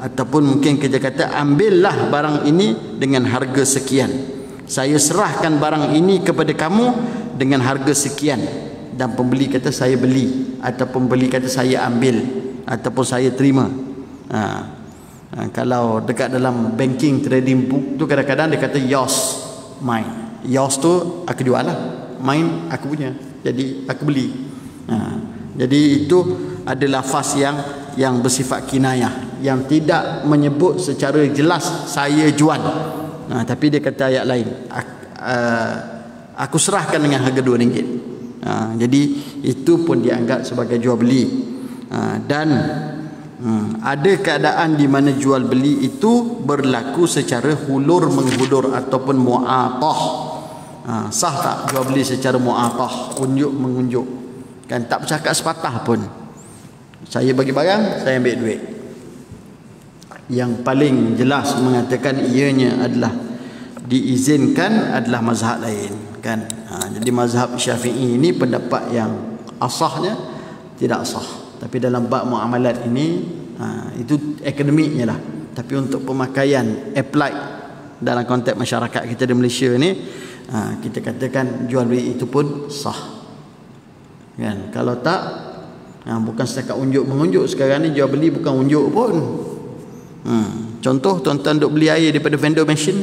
ataupun mungkin kita kata ambillah barang ini dengan harga sekian, saya serahkan barang ini kepada kamu dengan harga sekian, dan pembeli kata saya beli, atau pembeli kata saya ambil, ataupun saya terima. Ha. Ha, kalau dekat dalam banking trading book tu kadang-kadang dia kata yours, mine. Yours tu aku jual lah, mine aku punya, jadi aku beli. Ha. Jadi itu adalah lafaz yang yang bersifat kinayah, yang tidak menyebut secara jelas saya jual. Ha, tapi dia kata ayat lain, aku, uh, aku serahkan dengan harga dua ringgit. Ha, jadi itu pun dianggap sebagai jual beli. Ha, dan hmm, ada keadaan di mana jual beli itu berlaku secara hulur menghulur ataupun mu'atah. Ha, sah tak jual beli secara mu'atah, unjuk mengunjuk? Kan tak bercakap sepatah pun. Saya bagi barang, saya ambil duit. Yang paling jelas mengatakan ianya adalah diizinkan adalah mazhab lain, kan. Ha, jadi mazhab Syafi'i ini pendapat yang asahnya tidak sah. Tapi dalam bab muamalat ini, ha, itu akademiknya lah. Tapi untuk pemakaian applied dalam konteks masyarakat kita di Malaysia ni, ha, kita katakan jual beli itu pun sah. Kan, kalau tak, ha, bukan setakat unjuk mengunjuk. Sekarang ni jual beli bukan unjuk pun. Hmm. Contoh, tuan-tuan duk beli air daripada vendor machine,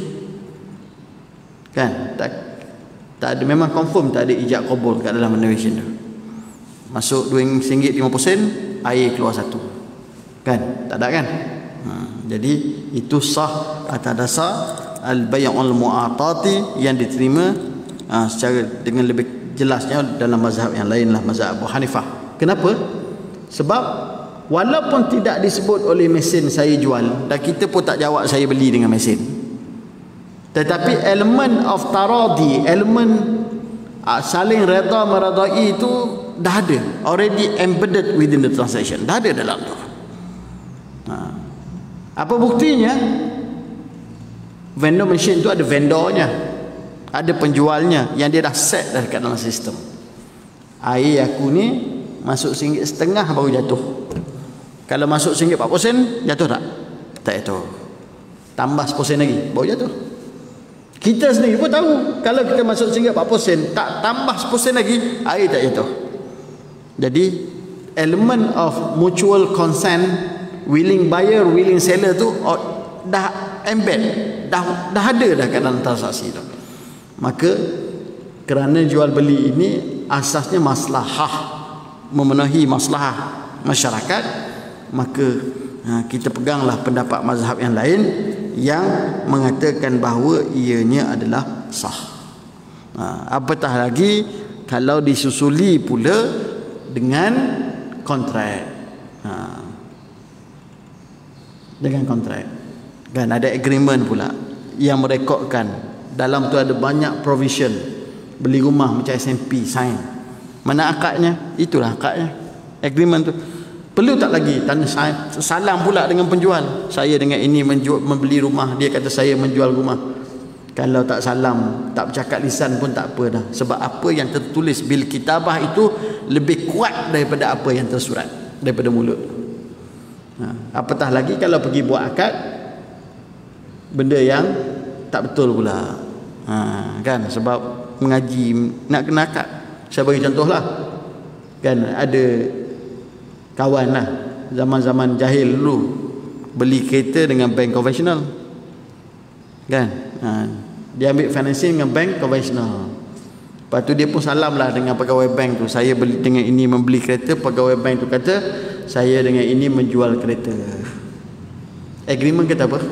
kan, tak tak ada, memang confirm tak ada ijab qabul kat dalam vendor machine tu. Masuk dua ringgit lima puluh sen, air keluar satu, kan, tak ada kan. Hmm. Jadi itu sah atas dasar al-bay'ul mu'atati yang diterima ha, secara dengan lebih jelasnya dalam mazhab yang lain lah, mazhab Abu Hanifah. Kenapa? Sebab walaupun tidak disebut oleh mesin saya jual, dan kita pun tak jawab saya beli dengan mesin, tetapi elemen of taradi, elemen uh, saling redha meredai itu dah ada, already embedded within the transaction, dah ada dalam tu. Ha. Apa buktinya? Vendor machine tu ada vendornya, ada penjualnya yang dia dah set dah dekat dalam sistem. Air aku ni masuk ringgit setengah baru jatuh. Kalau masuk ringgit empat puluh sen, jatuh tak? Tak jatuh. Tambah sepuluh sen lagi, baru jatuh. Kita sendiri pun tahu, kalau kita masuk ringgit empat puluh sen, tak tambah sepuluh sen lagi, air tak jatuh. Jadi element of mutual consent, willing buyer, willing seller tu oh, dah embed, dah dah ada dah kat dalam transaksi tu. Maka kerana jual beli ini asasnya maslahah, memenuhi maslahah masyarakat, maka ha, kita peganglah pendapat mazhab yang lain yang mengatakan bahawa ianya adalah sah. Ha, apatah lagi kalau disusuli pula dengan kontrak. Ha, dengan kontrak, kan ada agreement pula yang merekodkan. Dalam tu ada banyak provision. Beli rumah macam S M P, sign. Mana akadnya? Itulah akadnya, agreement tu. Perlu tak lagi tanda salam pula dengan penjual, saya dengan ini menjual, membeli rumah, dia kata saya menjual rumah. Kalau tak salam, tak bercakap lisan pun tak apa dah. Sebab apa yang tertulis bil kitabah itu lebih kuat daripada apa yang tersurat daripada mulut. Ha, apatah lagi kalau pergi buat akad benda yang tak betul pula. Ha, kan, sebab mengaji nak kena akad. Saya bagi contohlah, kan ada kawan lah zaman-zaman jahil dulu beli kereta dengan bank konvensional, kan. Ha, dia ambil financing dengan bank konvensional. Lepas tu dia pun salam lah dengan pegawai bank tu, saya beli dengan ini membeli kereta. Pegawai bank tu kata saya dengan ini menjual kereta. Agreement kata apa?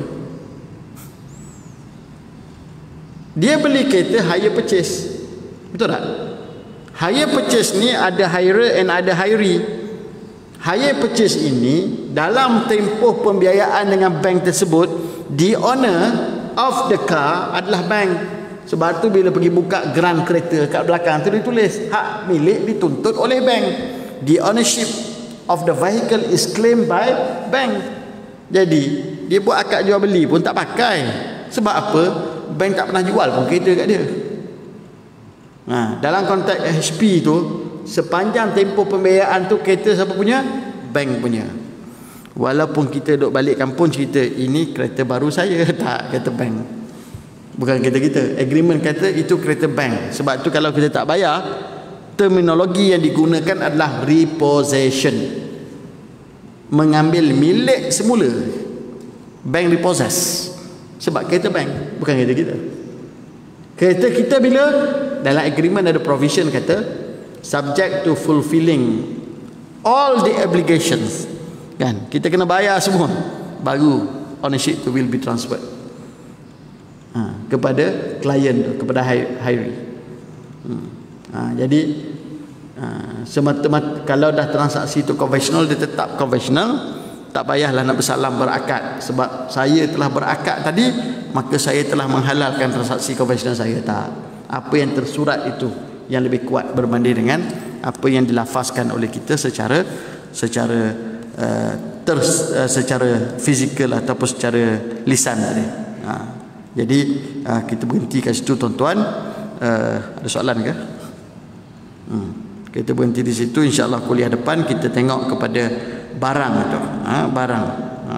Dia beli kereta hire purchase, betul tak? Hire purchase ni ada hire and ada hiree. Hire purchase ini dalam tempoh pembiayaan dengan bank tersebut, the owner of the car adalah bank. Sebab tu bila pergi buka geran kereta kat belakang tu ditulis hak milik dituntut oleh bank. The ownership of the vehicle is claimed by bank. Jadi dia buat akad jual beli pun tak pakai. Sebab apa? Bank tak pernah jual pun kereta kat dia. Ha, dalam konteks H P tu, sepanjang tempoh pembiayaan tu kereta siapa punya? Bank punya. Walaupun kita duduk balik kampung cerita ini kereta baru saya, tak, kereta bank. Bukan kereta kita. Agreement kata itu kereta bank. Sebab tu kalau kita tak bayar, terminologi yang digunakan adalah repossession. Mengambil milik semula. Bank repossess. Sebab kereta bank, bukan kereta kita. Kereta kita bila dalam agreement ada provision kata subject to fulfilling all the obligations. Kan? Kita kena bayar semua baru ownership tu will be transferred ha, kepada klien tu, kepada hiree. Hmm. Ha, jadi ha, semata-mata kalau dah transaksi tu konvensional, dia tetap konvensional, tak payahlah nak bersalam berakad. Sebab saya telah berakad tadi, maka saya telah menghalalkan transaksi konvensional saya. Tak. Apa yang tersurat itu yang lebih kuat berbanding dengan apa yang dilafazkan oleh kita secara secara Uh, ter, uh, secara fizikal ataupun secara lisan tadi. Ha. Jadi uh, kita berhenti kat situ tuan-tuan. Uh, ada soalan ke? Hmm. Kita berhenti di situ. InsyaAllah kuliah depan kita tengok kepada barang itu. Ha, barang. Ha.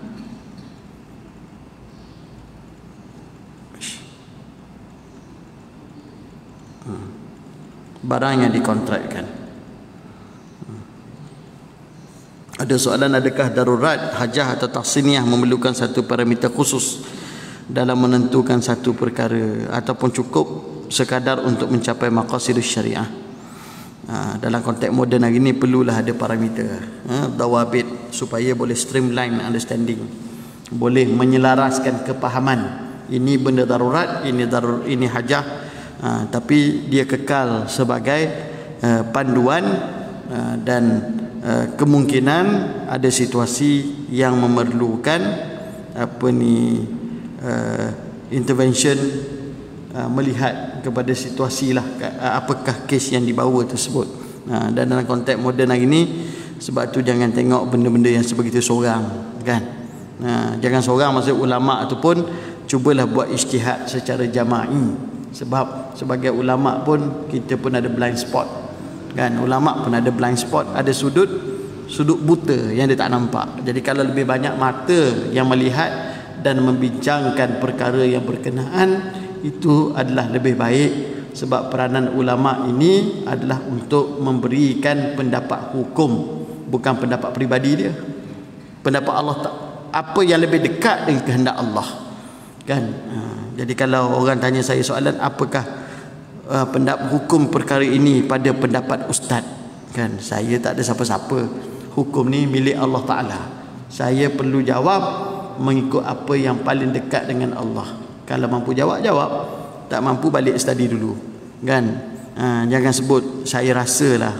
Hmm. Barang yang dikontrakkan. Ada soalan, adakah darurat, hajah atau tahsiniyah memerlukan satu parameter khusus dalam menentukan satu perkara ataupun cukup sekadar untuk mencapai maqasidus syariah? Ha, dalam konteks moden hari ini perlulah ada parameter, ha, dawabit, supaya boleh streamline understanding, boleh menyelaraskan kepahaman. Ini benda darurat, ini darur, ini hajah, ha, tapi dia kekal sebagai uh, panduan uh, dan Uh, kemungkinan ada situasi yang memerlukan apa ni uh, intervention, uh, melihat kepada situasi lah, uh, apakah kes yang dibawa tersebut. Uh, dan dalam konteks moden hari ini, sebab tu jangan tengok benda-benda yang sebegitu seorang, kan? Uh, jangan seorang, maksud ulama tu pun cubalah buat ijtihad secara jama'i. Sebab sebagai ulama pun kita pun ada blind spot. Kan, ulama pun ada blind spot, ada sudut sudut buta yang dia tak nampak. Jadi kalau lebih banyak mata yang melihat dan membincangkan perkara yang berkenaan, itu adalah lebih baik. Sebab peranan ulama ini adalah untuk memberikan pendapat hukum, bukan pendapat peribadi dia. Pendapat Allah tak, apa yang lebih dekat dengan kehendak Allah. Kan? Ha, jadi kalau orang tanya saya soalan, apakah Uh, pendapat hukum perkara ini pada pendapat ustaz, kan, saya tak ada siapa-siapa. Hukum ni milik Allah Ta'ala. Saya perlu jawab mengikut apa yang paling dekat dengan Allah. Kalau mampu jawab, jawab. Tak mampu, balik study dulu, kan. uh, Jangan sebut saya rasalah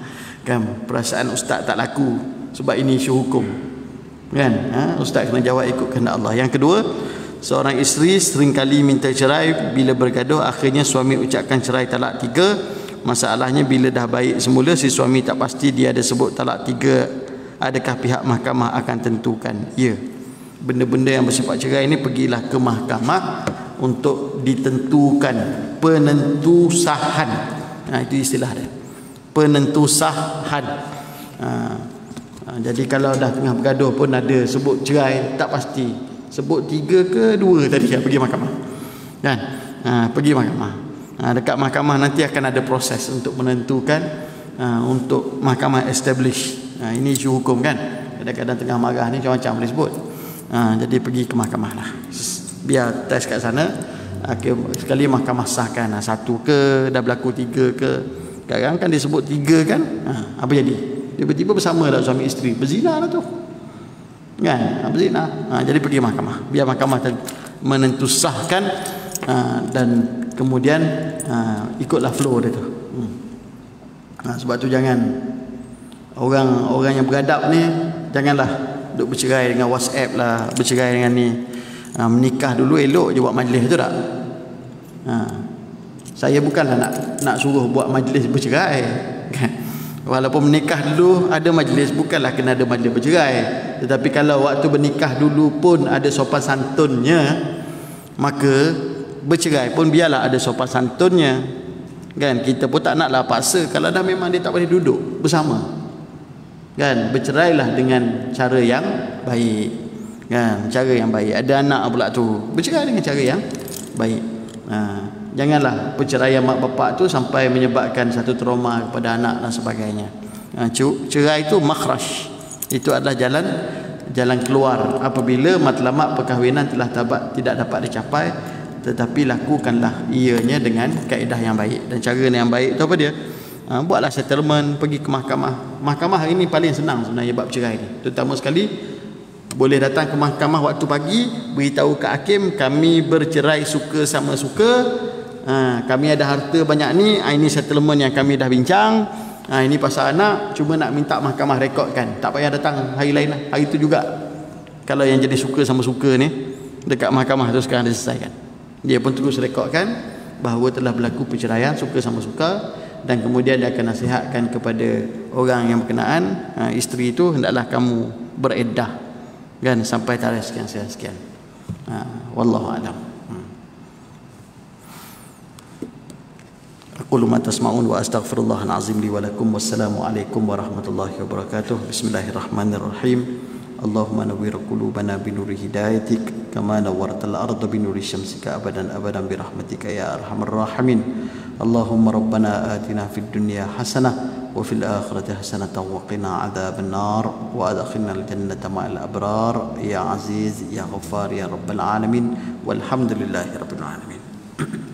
kan, perasaan ustaz tak laku, sebab ini isu hukum, kan. uh, Ustaz kena jawab ikut kehendak Allah. Yang kedua, seorang isteri seringkali minta cerai. Bila bergaduh, akhirnya suami ucapkan cerai talak tiga. Masalahnya bila dah baik semula, si suami tak pasti dia ada sebut talak tiga. Adakah pihak mahkamah akan tentukan? Ya, benda-benda yang bersifat cerai ini pergilah ke mahkamah untuk ditentukan penentusahan. Nah, itu istilah dia, penentusahan. Ha, ha, jadi kalau dah tengah bergaduh pun ada sebut cerai, tak pasti sebut tiga ke dua tadi, ya, pergi mahkamah, kan. Ha, pergi mahkamah. Ha, dekat mahkamah nanti akan ada proses untuk menentukan, ha, untuk mahkamah establish. Ha, ini isu hukum, kan. Kadang-kadang tengah marah ni macam-macam boleh sebut. Ha, jadi pergi ke mahkamah lah, biar test kat sana. Okay, sekali mahkamah sahkan, ha, satu ke dah berlaku, tiga ke. Sekarang kan disebut tiga, kan. Ha, apa jadi? Tiba-tiba bersama dah suami isteri, berzina lah tu, kan, berzina. Ha, jadi pergi mahkamah, biar mahkamah menentusahkan, ha, dan kemudian ha, ikutlah flow dia tu. Hmm. Ha, sebab tu jangan orang orang yang beradab ni, janganlah duk bercerai dengan WhatsApp lah, bercerai dengan ni. Ha, menikah dulu elok je buat majlis tu tak? Ha, saya bukanlah nak nak suruh buat majlis bercerai, kan. Walaupun menikah dulu ada majlis, bukanlah kena ada majlis bercerai. Tetapi kalau waktu bernikah dulu pun ada sopan santunnya, maka bercerai pun biarlah ada sopan santunnya, kan. Kita pun tak naklah paksa. Kalau dah memang dia tak boleh duduk bersama, kan, bercerailah dengan cara yang baik, kan, cara yang baik. Ada anak pula tu, bercerai dengan cara yang baik. Ha, janganlah perceraian mak bapak tu sampai menyebabkan satu trauma kepada anak dan sebagainya. Ha, cerai itu makhraj, itu adalah jalan jalan keluar apabila matlamat perkahwinan telah tabat, tidak dapat dicapai. Tetapi lakukanlah ianya dengan kaedah yang baik. Dan cara yang baik tu apa dia? Ha, buatlah settlement, pergi ke mahkamah. Mahkamah hari ini paling senang sebenarnya bab cerai ni. Terutama sekali boleh datang ke mahkamah waktu pagi, beritahu ke hakim kami bercerai suka sama suka. Ha, kami ada harta banyak ni, ha, ini settlement yang kami dah bincang. Ha, ini pasal anak, cuma nak minta mahkamah rekodkan. Tak payah datang hari lain lah, hari tu juga. Kalau yang jadi suka sama suka ni dekat mahkamah tu sekarang dah selesaikan. Dia pun terus rekodkan bahawa telah berlaku perceraian suka sama suka. Dan kemudian dia akan nasihatkan kepada orang yang berkenaan, ha, isteri itu hendaklah kamu bereddah, kan, sampai tarikh sekian sekian sekian. Ha, wallahu a'lam. Aqulu ma tasma'un wa astaghfirullahal azim li wa lakum. Wassalamu alaikum warahmatullahi wabarakatuh. Bismillahirrahmanirrahim. Allahumma nawwir qulubana bi nuri hidayatik kama nawwartal arda bi nuri syamsika abadan abadan bi rahmatika ya arhamar rahimin. Allahumma rabbana atina fid dunya hasanah wa fil akhirati hasanatan wa qina adzaban nar wa adkhilna al jannata ma'al abrar ya aziz ya ghaffar ya rabbal alamin walhamdulillahi rabbil alamin.